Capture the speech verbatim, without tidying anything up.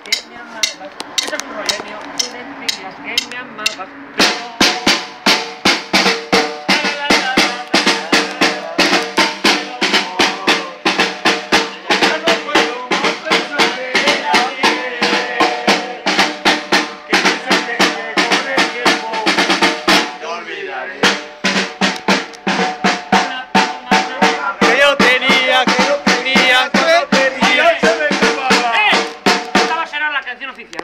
que me amabas. Eso es un rollo mío. Tú decías que me amabas, pero